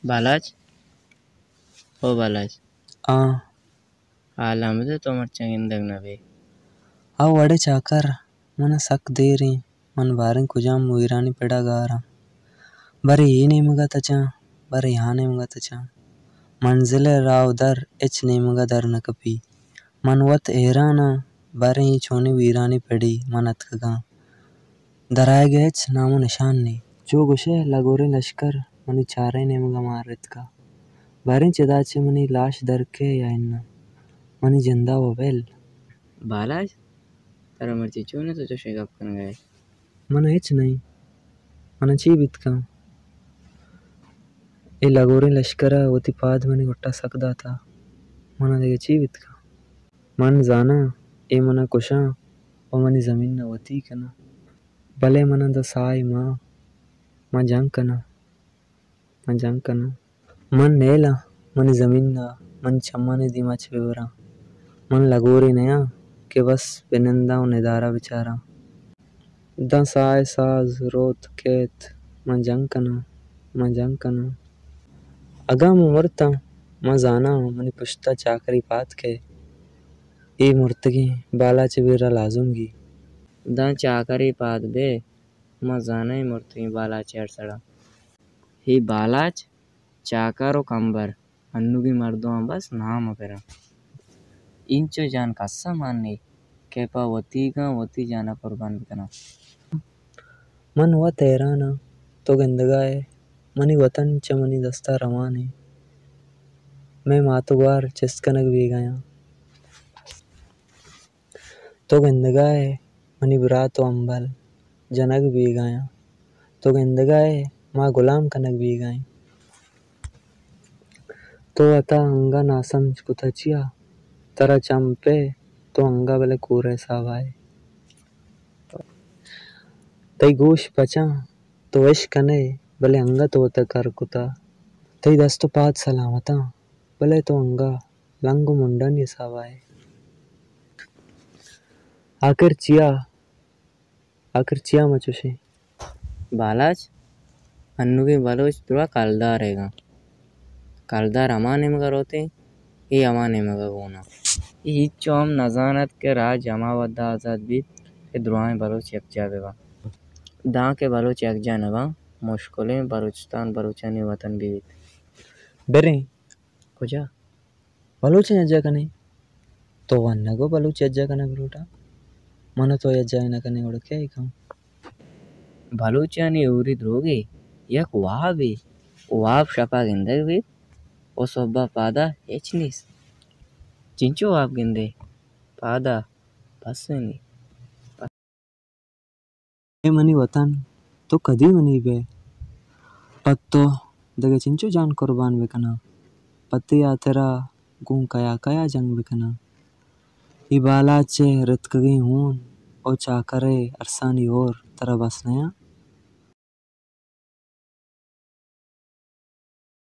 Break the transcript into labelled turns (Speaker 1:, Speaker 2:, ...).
Speaker 1: बालाज ओ बालाज
Speaker 2: आ
Speaker 1: आलामदे तो मर्चंगिंदग नवे
Speaker 2: आ वड़े चाकर मन सक देरी मन बारिंग कुजाम मुइरानी पेड़ा गारा बरे ये नहीं मगा तचा बरे यहाँ नहीं मगा तचा मंजिले राव दर एच नहीं मगा दर न कपी मन वत एराना बारे ही छोनी वीरानी पेड़ी मन अतकगा दराए गए नामो निशान नहीं जो गुशे लगोरे लश्कर मनी चारे नहीं मगा मारित का बारिंग चदाचे मनी लाश दर के या इन्ना मनी जिंदा वबेल
Speaker 1: बालाज तारा मर्ची चूने तो चोशे गप कन गए
Speaker 2: मन एच नहीं मन चीबित का ए लगोरे लश्करा वती पाद मनी गुट्टा सकदा था मन देगे चीबित का मन जाना ए मना कुशा और मनी जमीन न वती कना भले मना द साई माँ जंग कना मन नेला मनी जमीन न मन चम्माने दिमा छेवरा मन लगोरे नया के बस बिनंदा निदारा बेचारा द साय साज रोत केत मन जंग कना अगा मुमरता माँ जाना मनी पुश्ता चाकरी पात के ए मुर्तगी बाला चबीरा लाजुंगी
Speaker 1: दा चाकरी पाद बे माँ जाना ही मुर्तगी बालाज चेड़सड़ा ही बालाज चाकरो कंबर अन्नुगी मर्दों बस नाम अपेरा इंचो जान कस्सा मानने केपा वती जाना कुर्बान बिकना
Speaker 2: मन व तेराना तो गंदगाए मनी वतन च मनी दस्ता रवाने मैं मातुगार चिस्कनक भी गया तो गंदगाए मनी बुरा तो अंबल जनक भी गया तो गंदगाए माँ गुलाम कनक भी गए तो अता अंगा नासम कुथचिया तरा चंपे तो अंगा बले कूरे सावाए तई गोश पचा तो वश कने भले अंगा तो कर कुता तई दस्तो पाद सलामता भले तो अंगा लंगो मुंडन ये सावाए आखिर चिया मचुशे
Speaker 1: बालाज अन्नुगी बलोच तुरा कलदार रहेगा कलदार अमाने मगर होते ये अमाने मगर होना ये चोम नजानत के राज अमावद्दा आजाद भी के द्रुआएं बलोच यक जावेगा दां के बलोच यक जानवा मुश्किलें बलूचिस्तान बलूचानी वतन भी
Speaker 2: बेरे
Speaker 1: कुजा
Speaker 2: बलूच यज्जा कने तो वन्नगो बलूच यज्जा कने बलूटा मन तो यज्जा न कने उड़के ही काम
Speaker 1: बलूचानी ऊरी द्रोगे यक वाब शपा गिंदे भी ओ सोब्बा पादा एचनीस चिंचो वाब गिंदे पादा बस नहीं
Speaker 2: ए मनी वतन तो कदी मनी बे पत्तो दगे चिंचो जान कुर्बान बेकना पत्ती आतेरा गुं कया जंग बेकना ई बाला चे रतकगी हून ओ चाकरे अरसानी और तरह बस नया